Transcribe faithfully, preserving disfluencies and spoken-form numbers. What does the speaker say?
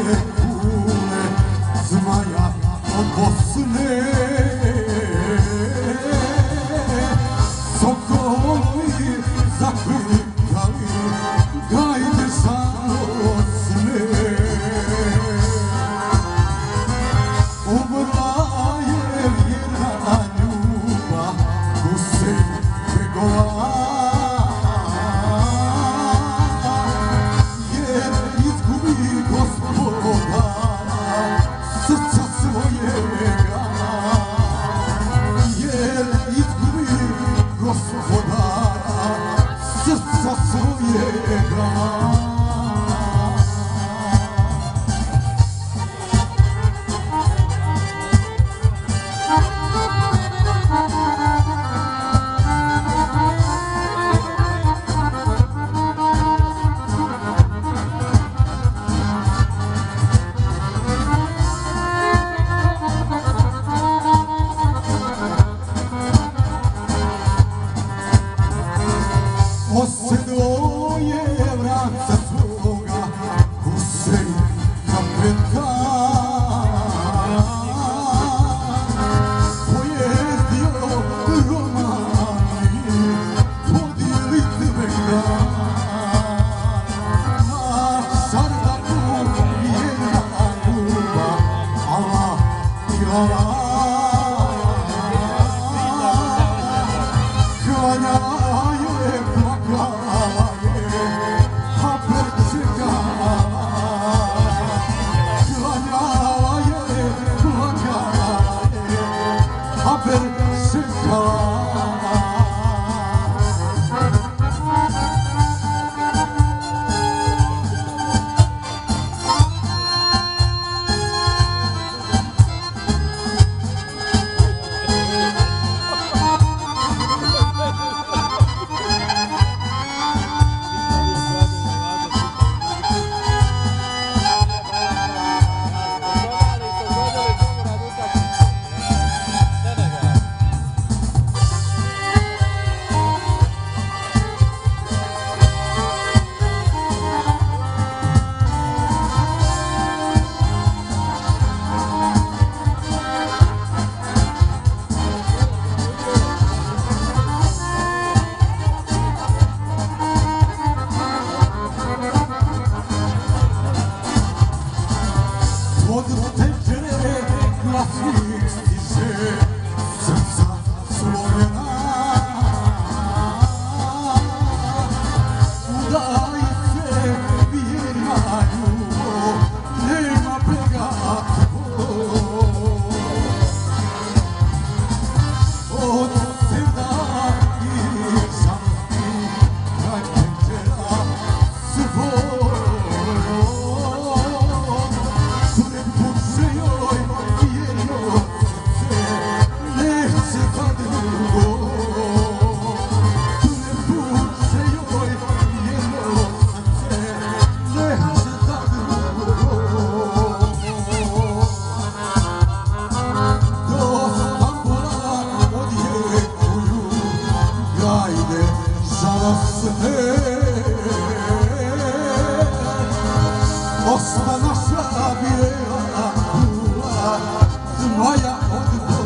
kule, zmaja od Bosne. Sokolovi zaklikali, gajde žalosne. Umrla je vjerna ljubav, Husein Begova, jer izgubi gospodara srca svojega, jer izgubi gospodara srca svojega. Osjedo je vranca svoga, Husein kapetan, pojezdio romani, podijeliti vegan. Na Šardaku jedna ljubav, Allah i Allah. Od tečere glasnik stiže srca slomljena. Udaj se vjerna ljubav, nema brega tvoj. Od seda i žalosti kraj tečera svoj. Osma naša bijela kula, zmaja od